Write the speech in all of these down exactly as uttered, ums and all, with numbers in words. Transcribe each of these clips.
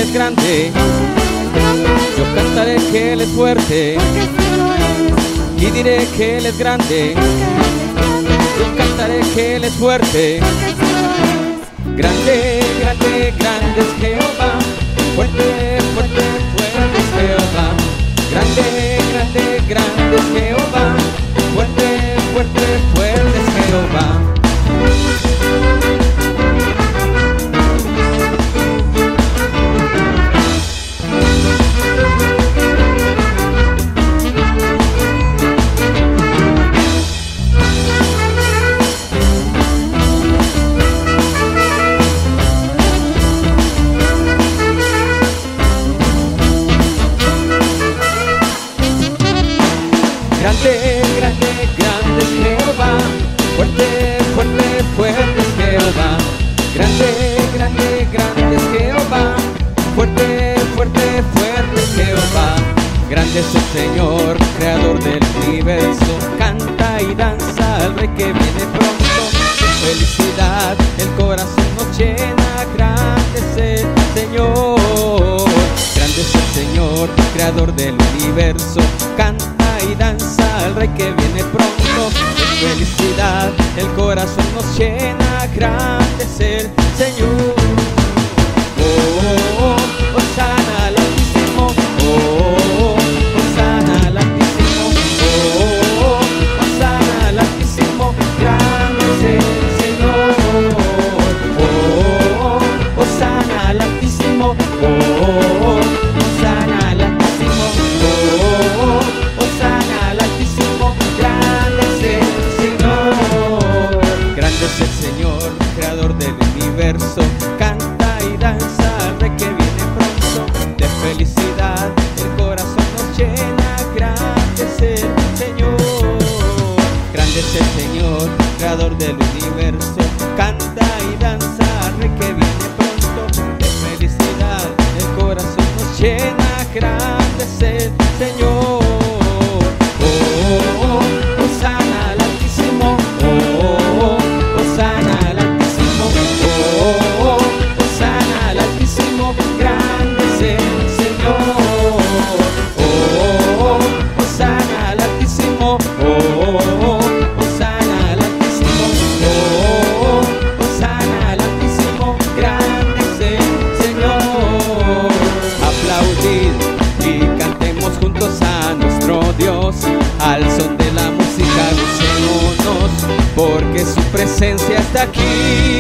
es grande, yo cantaré que Él es fuerte, y diré que Él es grande, yo cantaré que Él es fuerte. Grande, grande, grande es Jehová, fuerte, fuerte, fuerte es Jehová. Grande, grande, grande es Jehová, fuerte, fuerte, fuerte es Jehová. Grande, grande, grande es Jehová, fuerte, fuerte, fuerte es Jehová. Grande, grande, grande es Jehová, fuerte, fuerte, fuerte es Jehová. Grande es el Señor, creador del universo, canta y danza al Rey que viene pronto. De felicidad el corazón nos llena, grande es el Señor. Grande es el Señor, creador del universo, canta y danza al Rey que viene pronto. De felicidad el corazón nos llena, grande es el Señor. Oh, oh, oh, Hosana al Altísimo, oh, oh, Hosana al Altísimo, oh, oh, Hosana al Altísimo, grande es el Señor. Oh, oh, Hosana al Altísimo, oh, oh, Hosana al Altísimo, oh, oh, Hosana al Altísimo, grande es el Señor. Grande es el Señor, creador del universo, canta y danza al Rey que viene pronto. De felicidad el corazón nos llena, grande es el Señor. Grande es el Señor, creador del universo, canta y danza al Rey que viene pronto. De felicidad el corazón nos llena, grande es el Señor. Oh, Hosana al Altísimo, oh, Hosana al Altísimo, oh, Hosana al Altísimo, grande es el Señor. Oh, Hosana al Altísimo, oh, Hosana al Altísimo, oh, Hosana al Altísimo, grande es el Señor. Aplaudid y cantemos juntos a nuestro Dios, al son de la música gocémonos, porque su presencia está aquí.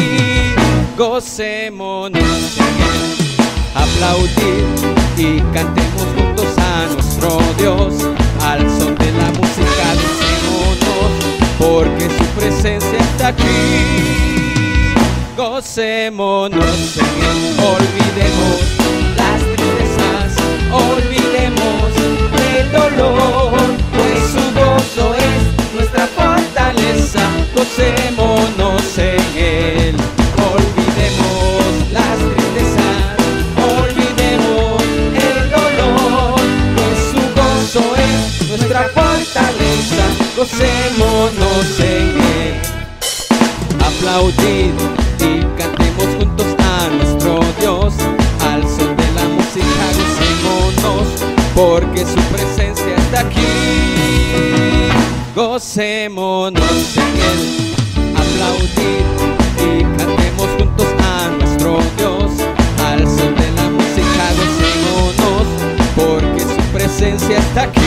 Gocémonos en Él. Aplaudid y cantemos juntos a nuestro Dios, al son de la música gocémonos, porque su presencia está aquí. Gocémonos en Él. Olvidemos las tristezas, olvidemos el dolor, pues su gozo es nuestra fortaleza. Gocémonos en Él. Olvidemos las tristezas, olvidemos el dolor, pues su gozo es nuestra fortaleza. Gocémonos en Él. Aplaudid y cantemos juntos a nuestro Dios, al son de la música gocémonos, porque su presencia está aquí. Gocémonos en Él. Aplaudid y cantemos juntos a nuestro Dios, al son de la música gocémonos, porque su presencia está aquí.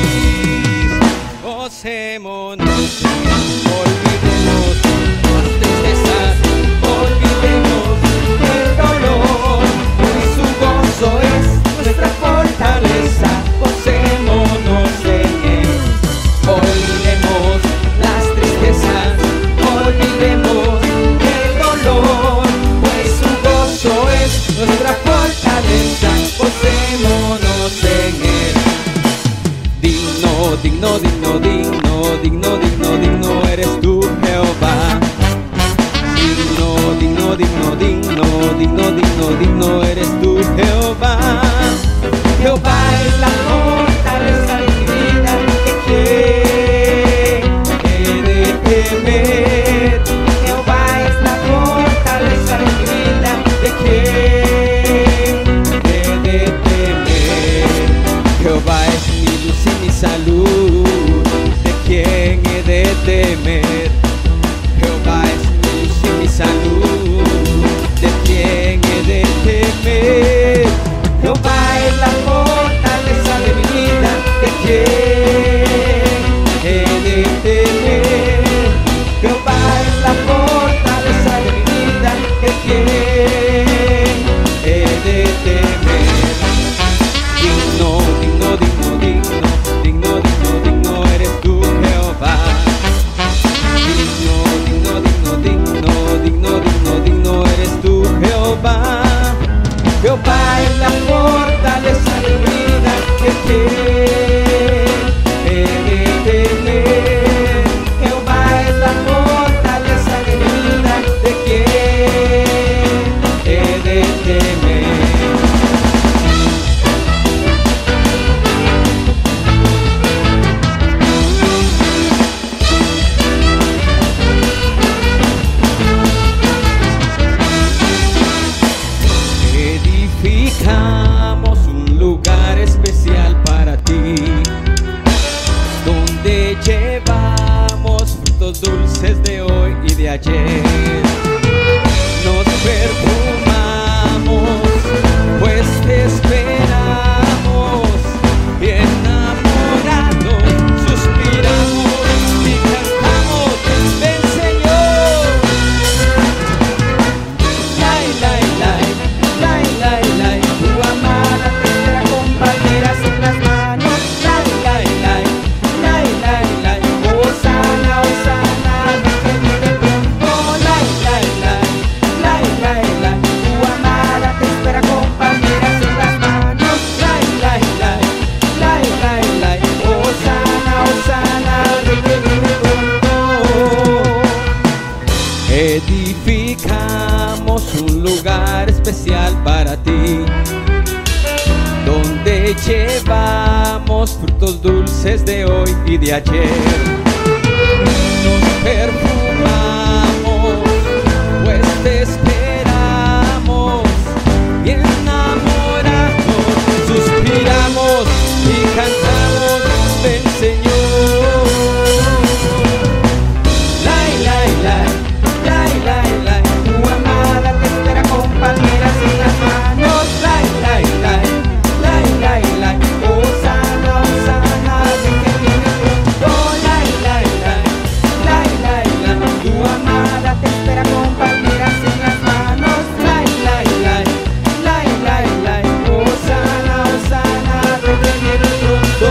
Gocémonos en Él. Olvidemos las tristezas, olvidemos el dolor, pues su gozo es nuestra fortaleza. Gocémonos en Él. Olvidemos las tristezas, olvidemos el dolor, pues su gozo es nuestra fortaleza. Gocémonos en Él. Digno, digno, digno, digno, digno, digno, digno eres tú, Jehová. Digno, digno, digno, digno, digno, digno, digno eres tú, Jehová. Jehová es la fortaleza de mi vida, que quién he de temer. Jehová es la fortaleza de mi vida, de quién mi luz y mi salud. ¿De quién he de temer? Jehová es mi luz y mi salud. ¿De quién he de temer? Jehová es la fortaleza de mi vida. ¿De quién he de temer? Jehová es la fortaleza de mi vida. ¿De quién he de temer? Digno, digno, digno, digno, digno, digno, digno eres tú, Jehová. Digno, digno, digno, digno, digno, digno, digno eres tú, Jehová. Jehová es la fortaleza de mi vida. ¿De quién he de temer? Jehová es la fortaleza de mi vida. ¿De quién he de temer? Edificamos un lugar especial para ti, donde llevamos frutos dulces de hoy y de ayer. Nos perfumamos, pues te esperamos, y enamorados suspiramos y cantamos: ven, Señor. Lai, lai, lai, lai, lai, lai, tu amada te espera con palmeras en las manos. Lai, lai, lai, lai, lai, lai, Hosana, Hosana, que viene pronto. Lai, lai, lai, lai, lai, lai, tu amada te espera con palmeras en las manos. Lai, lai, lai, lai, lai, lai, Hosana, Hosana, que viene pronto. Edificamos un lugar especial para ti, donde llevamos frutos dulces de hoy y de ayer. Nos perfumamos, pues te esperamos, y enamorados suspiramos y cantamos: ven, Señor. Lai, lai, lai, lai, lai, lai, tu amada te espera con palmeras en las manos. Lai, lai, lai, lai, lai, lai, Hosana, Hosana, de que viene pronto. Lai, lai, lai, lai, lai, lai, tu amada te espera con palmeras en las manos. Lai, lai, lai, lai, lai, lai, Hosana, Hosana, de que viene pronto.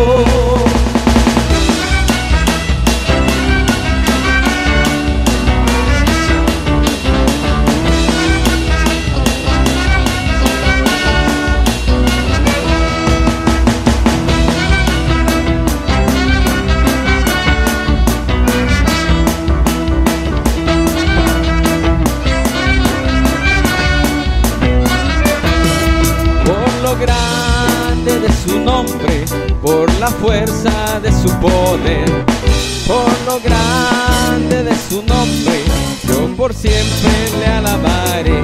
Por lo grande de su nombre, por la fuerza de su poder, por lo grande de su nombre, yo por siempre le alabaré.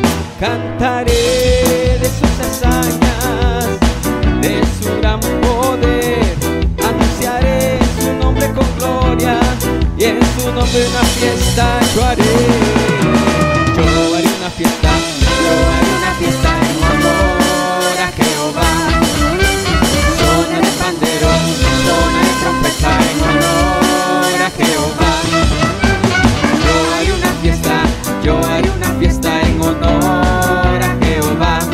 Cantaré de sus hazañas, de su gran poder, anunciaré su nombre con gloria, y en su nombre una fiesta yo haré. Yo haré una fiesta, yo haré una fiesta en honor a Jehová. Sonaré pandero, sonaré trompeta en honor a Jehová. Yo haré una fiesta, yo haré una fiesta en honor a Jehová.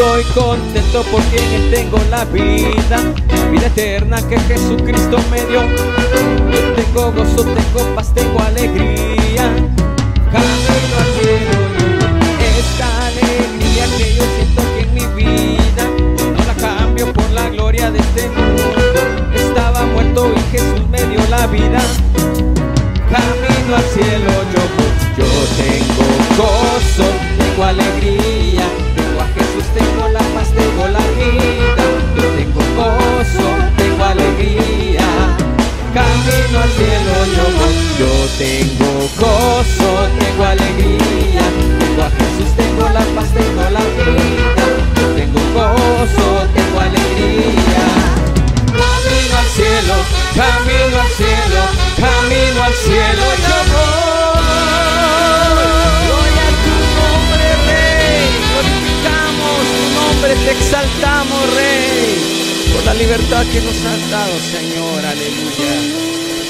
Estoy contento porque en Él tengo la vida, vida eterna que Jesucristo me dio. Yo tengo gozo, tengo paz, tengo alegría, camino al cielo yo. Esta alegría que yo siento que en mi vida no la cambio por la gloria de este mundo. Estaba muerto y Jesús me dio la vida, camino al cielo yo voy. Yo tengo gozo, tengo alegría, tengo a Jesús, tengo la paz, tengo la vida. Yo tengo gozo, tengo alegría, camino al cielo yo voy. Yo tengo gozo, tengo alegría, tengo a Jesús, tengo la paz, tengo la vida. Yo tengo gozo, tengo alegría, camino al cielo, camino al cielo, camino al cielo yo voy. Gloria a tu nombre, Rey, glorificamos tu nombre, te exaltamos, Rey, por la libertad que nos has dado, Señor, aleluya.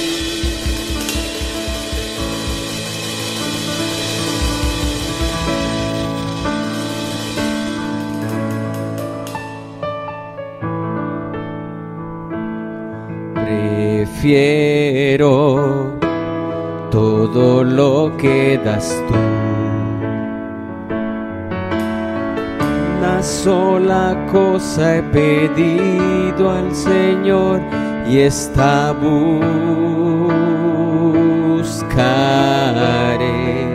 Prefiero todo lo que das tú, una sola cosa he pedido al Señor y esta buscaré.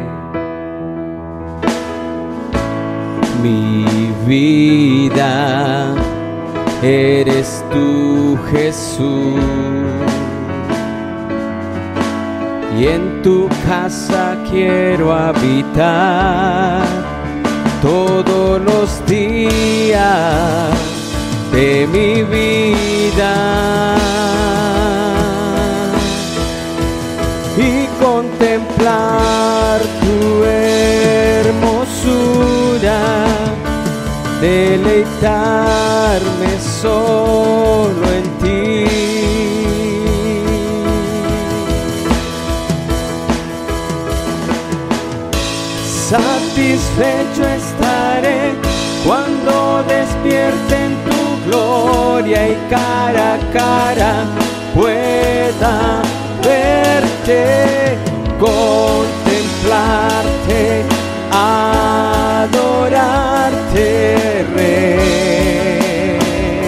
Mi vida eres tú, Jesús, y en tu casa quiero habitar todos los días de mi vida y contemplar tu hermosura, deleitarme solo en ti. Satisfecho estaré cuando despierte en tu gloria y cara a cara pueda verte, contemplarte, adorarte, Rey.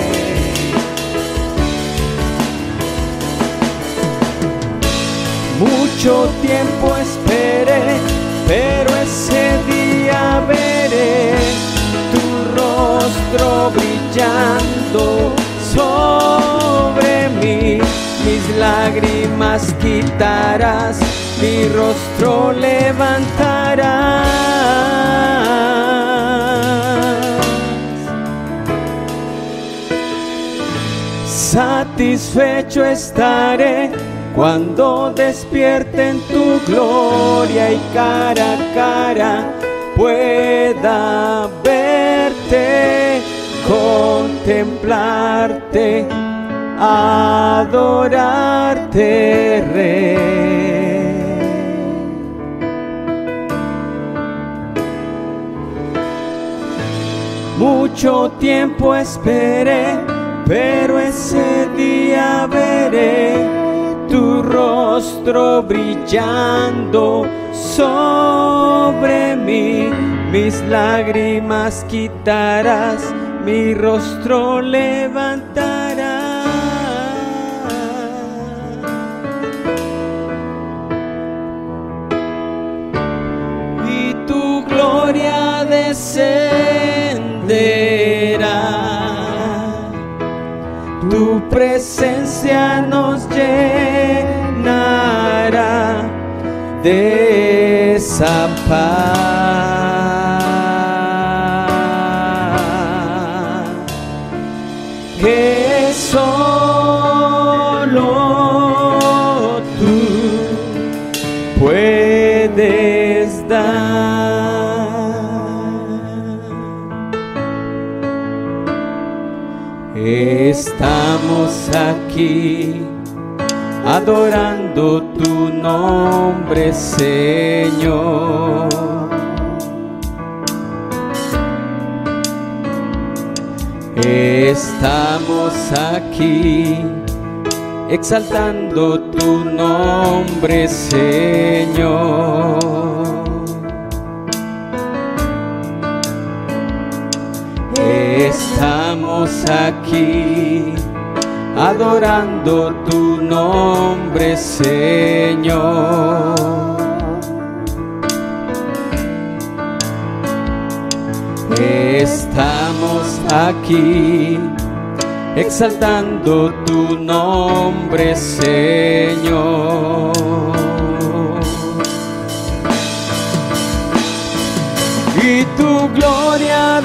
Mucho tiempo esperé, pero ese día veré tu rostro brillando sobre mí. Mis lágrimas quitarás, mi rostro levantarás. Satisfecho estaré cuando despierte en tu gloria y cara a cara pueda verte, contemplarte, adorarte, Rey. Mucho tiempo esperé, pero ese día veré tu rostro brillando sobre mí. Mis lágrimas quitarás, mi rostro levantarás. Y tu gloria descenderá, tu presencia nos llenará de esa paz que solo tú puedes dar. Estamos aquí adorando tu nombre, Señor. Estamos aquí exaltando tu nombre, Señor. Estamos aquí adorando tu nombre, Señor. Estamos aquí exaltando tu nombre, Señor. Y tu gloria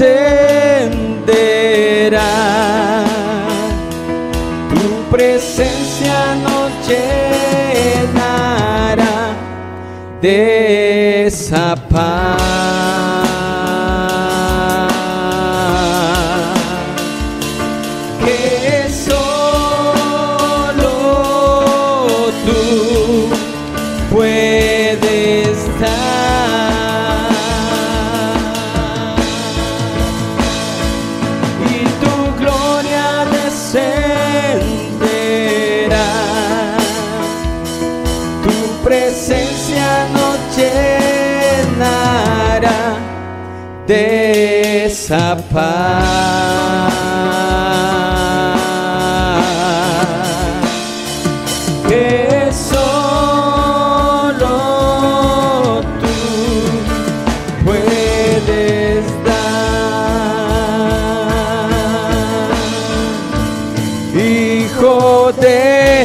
descenderá, tu presencia nos llenará de esa paz que solo tú puedes dar. Y tu gloria descenderá, tu presencia nos llenará de esa paz que solo tú puedes dar. Hijo de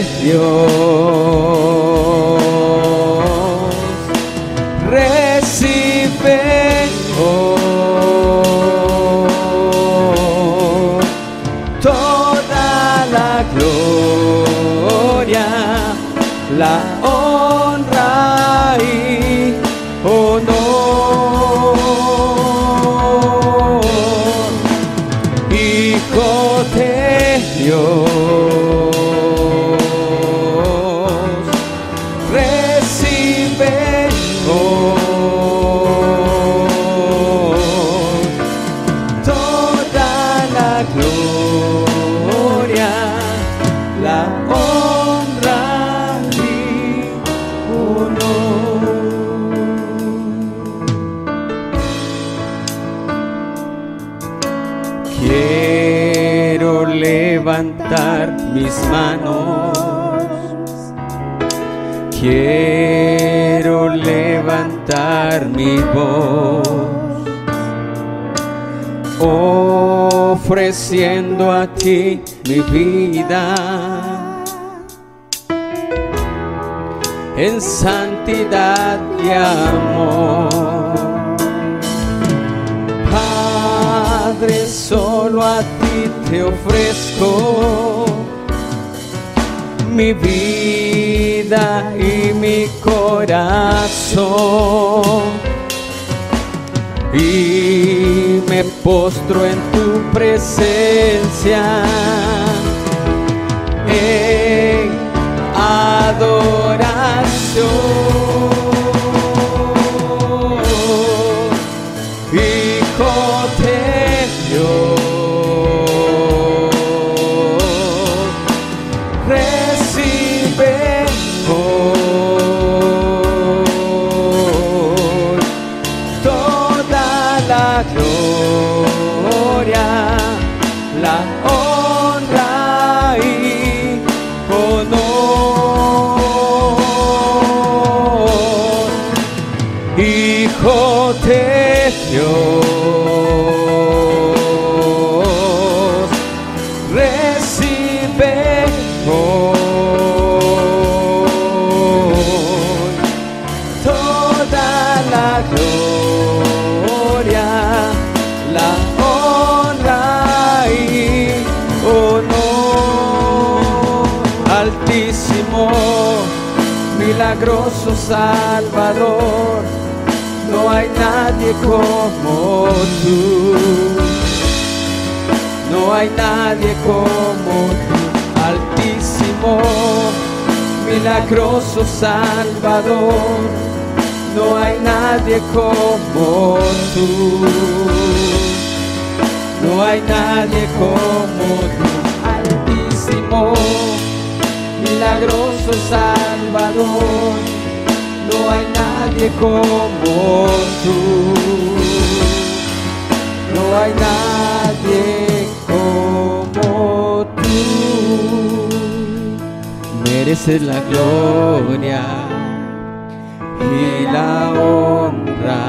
Dios, recibe hoy toda la gloria, la honra y honor. Hijo de Dios, recibe hoy toda la gloria, la honra y honor. Quiero levantar mis manos, quiero levantar mi voz, ofreciendo a ti mi vida en santidad y amor. Padre, solo a ti te ofrezco mi vida y mi corazón, y me postro en tu presencia en adoración. Hijo de Dios, recibe hoy toda la gloria, la honra y honor. Hijo de Dios, recibe hoy toda la gloria, la honra y honor. Altísimo, milagroso Salvador, no hay nadie como tú, no hay nadie como tú. Altísimo, milagroso Salvador, no hay nadie como tú, no hay nadie como tú, altísimo, milagroso Salvador, no hay nadie como tú, no hay nadie como tú. Mereces la gloria y la honra.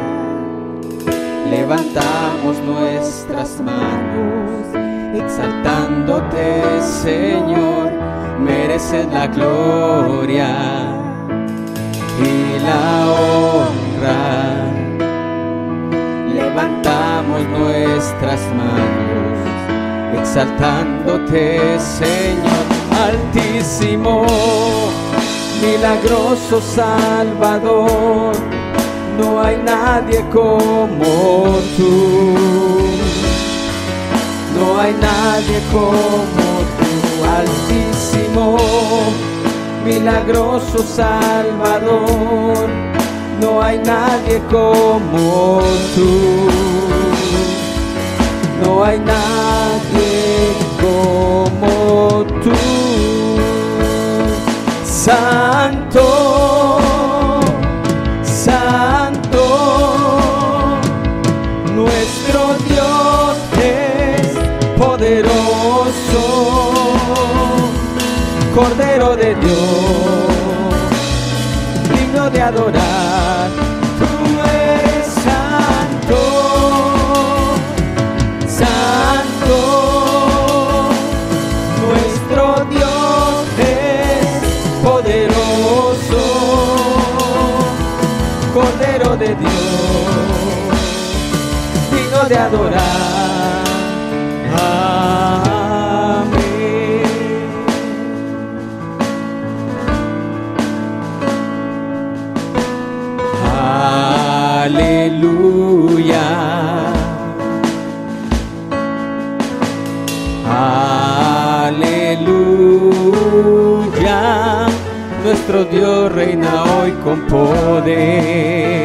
Levantamos nuestras manos, exaltándote, Señor. Mereces la gloria y la honra. Levantamos nuestras manos, exaltándote, Señor. Altísimo, milagroso Salvador, no hay nadie como tú, no hay nadie como tú, altísimo, milagroso Salvador, no hay nadie como tú, no hay nadie como tú. Santo, Santo, nuestro Dios es poderoso, Cordero de Dios, digno de adorar. Tú eres santo, santo, nuestro Dios es poderoso, Cordero de Dios, digno de adorar. Amén. Aleluya, aleluya, nuestro Dios reina hoy con poder.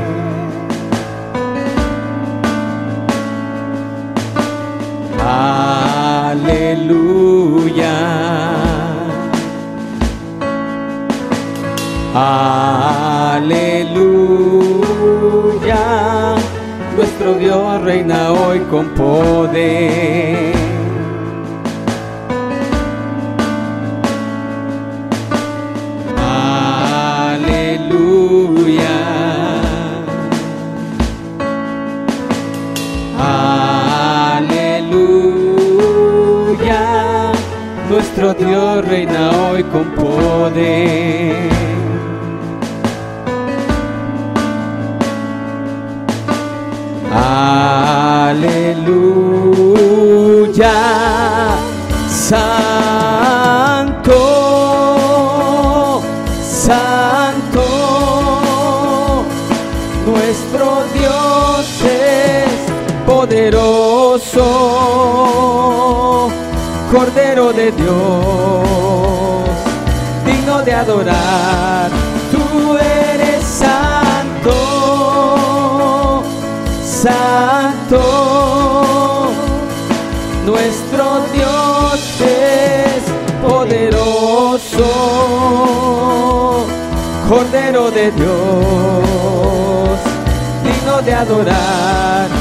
Aleluya, aleluya, nuestro Dios reina hoy con poder. Aleluya, aleluya, nuestro Dios reina hoy con poder. Aleluya, santo, santo, nuestro Dios es poderoso, Cordero de Dios, digno de adorar. Tú eres santo, santo, nuestro Dios es poderoso, Cordero de Dios, digno de adorar.